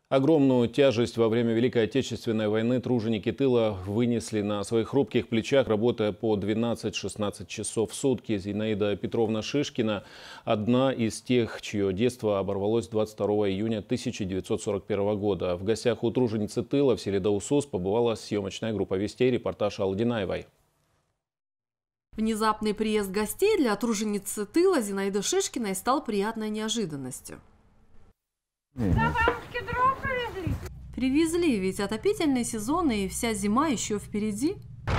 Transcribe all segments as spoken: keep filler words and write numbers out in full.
Огромную тяжесть во время Великой Отечественной войны труженики тыла вынесли на своих хрупких плечах, работая по двенадцать-шестнадцать часов в сутки. Зинаида Петровна Шишкина – одна из тех, чье детство оборвалось двадцать второго июня тысяча девятьсот сорок первого года. В гостях у труженицы тыла в селе Даусус побывала съемочная группа «Вестей», репортаж Аллы Динаевой. Внезапный приезд гостей для труженицы тыла Зинаиды Шишкиной стал приятной неожиданностью. Привезли. Привезли, ведь отопительный сезон и вся зима еще впереди.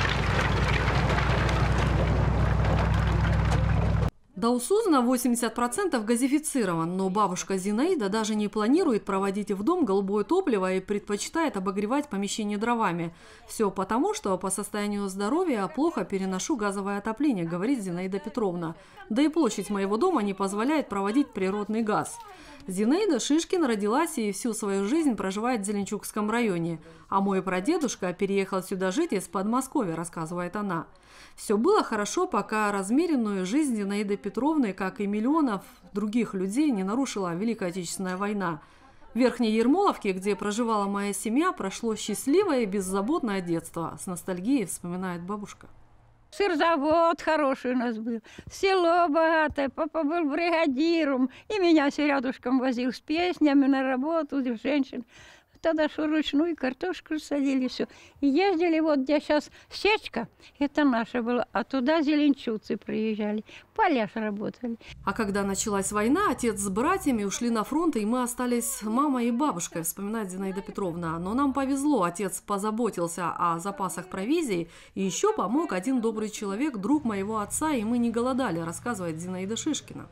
Даусус на восемьдесят процентов газифицирован, но бабушка Зинаида даже не планирует проводить в дом голубое топливо и предпочитает обогревать помещение дровами. Все потому, что по состоянию здоровья плохо переношу газовое отопление, говорит Зинаида Петровна. Да и площадь моего дома не позволяет проводить природный газ. Зинаида Шишкина родилась и всю свою жизнь проживает в Зеленчукском районе. А мой прадедушка переехал сюда жить из Подмосковья, рассказывает она. Все было хорошо, пока размеренную жизнь Зинаиды Петровны, как и миллионов других людей, не нарушила Великая Отечественная война. В Верхней Ермоловке, где проживала моя семья, прошло счастливое и беззаботное детство. С ностальгией вспоминает бабушка. Сырзавод хороший у нас был, село богатое, папа был бригадиром, и меня все рядышком возил с песнями на работу, женщин. Тогда что ручную картошку садили, все. И ездили, вот где сейчас сечка, это наша была, а туда зеленчуцы приезжали, поля работали. А когда началась война, отец с братьями ушли на фронт, и мы остались с мамой и бабушкой, вспоминает Зинаида Петровна. Но нам повезло, отец позаботился о запасах провизии, и еще помог один добрый человек, друг моего отца, и мы не голодали, рассказывает Зинаида Шишкина.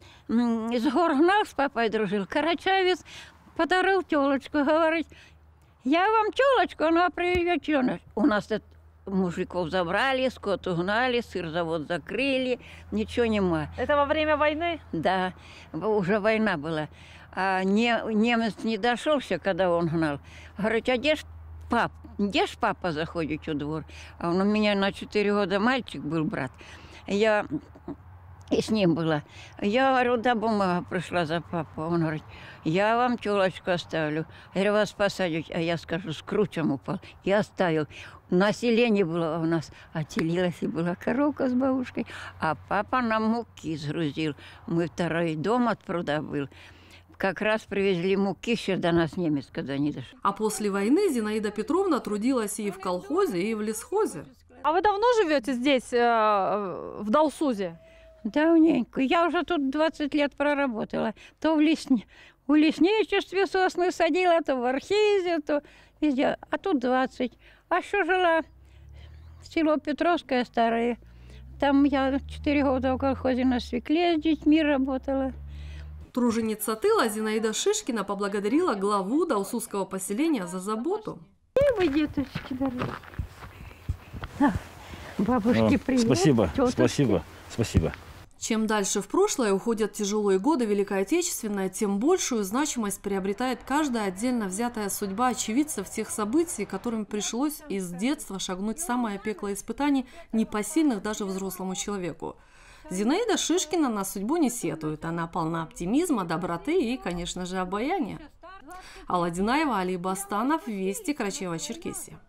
С гор гнал, с папой дружил, карачаевец. Подарил телочку, говорит, я вам телочку, она приезжает. У нас тут мужиков забрали, скот угнали, сырзавод закрыли, ничего нема. Это во время войны? Да, уже война была. А не, немец не дошелся, когда он гнал. Говорит, а где ж пап? Где ж папа заходит во двор? А он у меня на четыре года мальчик был, брат. Я и с ним была. Я говорю, да, бумага пришла за папу. Он говорит, я вам телочку оставлю. Я говорю, вас посадить. А я скажу, с кручем упал. И оставил. Население было у нас. Отелилась и была коровка с бабушкой. А папа нам муки сгрузил. Мы второй дом от пруда был. Как раз привезли муки, еще до нас немец, когда не дошел. А после войны Зинаида Петровна трудилась и в колхозе, и в лесхозе. А вы давно живете здесь, в Даусузе? Давненько. Я уже тут двадцать лет проработала. То в лесне, в лесничестве сосны садила, то в архизе, то везде. А тут двадцать. А что жила? Село Петровское старое. Там я четыре года в колхозе на свекле с детьми работала. Труженица тыла Зинаида Шишкина поблагодарила главу даусузского поселения за заботу. И вы, деточки, дорогие. Бабушке О, привет. Спасибо, Тетушки. спасибо, спасибо. Чем дальше в прошлое уходят тяжелые годы Великой Отечественной, тем большую значимость приобретает каждая отдельно взятая судьба очевидцев тех событий, которым пришлось из детства шагнуть в самое пекло испытаний, непосильных даже взрослому человеку. Зинаида Шишкина на судьбу не сетует. Она полна оптимизма, доброты и, конечно же, обаяния. Алла Динаева, Али Бастанов, Вести, Карачаево-Черкесия.